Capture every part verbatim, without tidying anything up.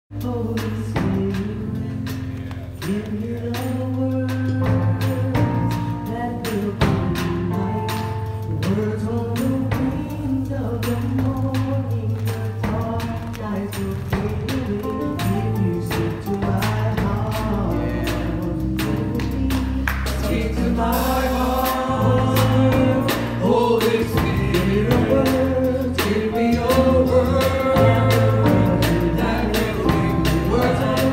Holy Spirit, give me the words that will bring light. Words on the wings of the morning. The dark nights will fade away if you speak to my heart. Speak to my heart. Holy Spirit, give me your word. Words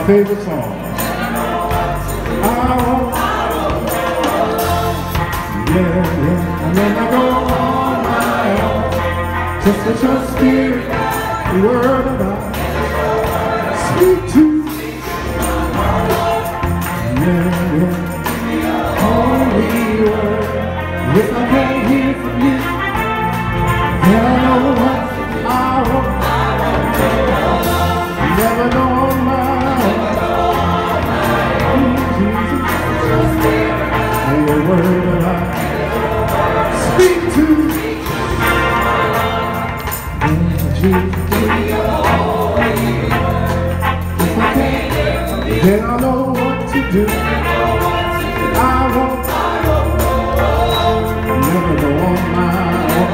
favorite song. I won't. Yeah, yeah. And then I go on my own. Just let your spirit, the word of God, speak to me. Yeah, yeah. Holy word. If I can't hear from you, then I know what I want. Never know on my own. Jesus, and your word of God, speak to me. Jesus, if I can't, then I know what to do. I won't. Never go on my own.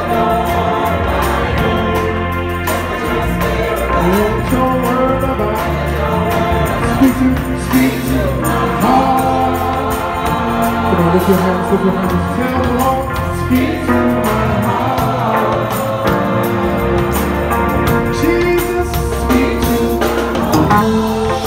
Let your word about speak to, speak to my heart. Come on, lift your hands, lift your hands. Tell the Lord, speak to my heart. Jesus, speak to my heart.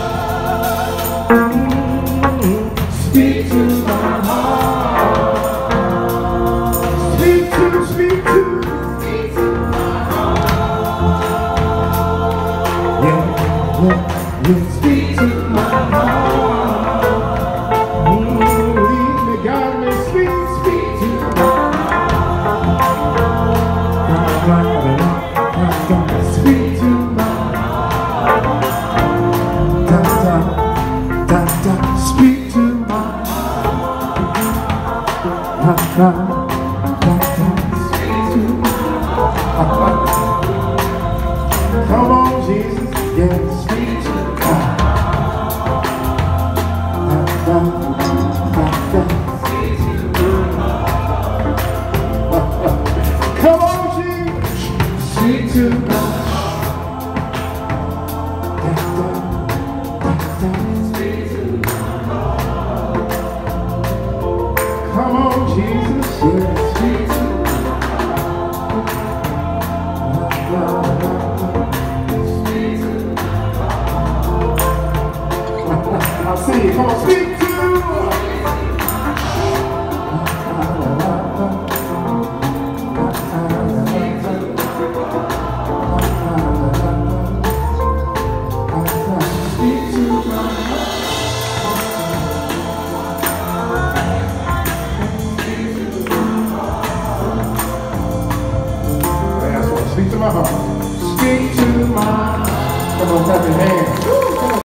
Speak to my heart. Speak to, speak to, speak to my heart. Yeah, yeah, yeah. Speak to my heart. Mm, lead me, guide me, speak, speak to my heart. Speak to my heart. Da, da, da, da. Speak to my heart. Da, da. Come on, Jesus, yeah, speak to God. Da, da, da, da. Come on, Jesus, speak to God. Da, da, da, da. Come on, Jesus, yeah, speak to God. I see you. Come on, speak to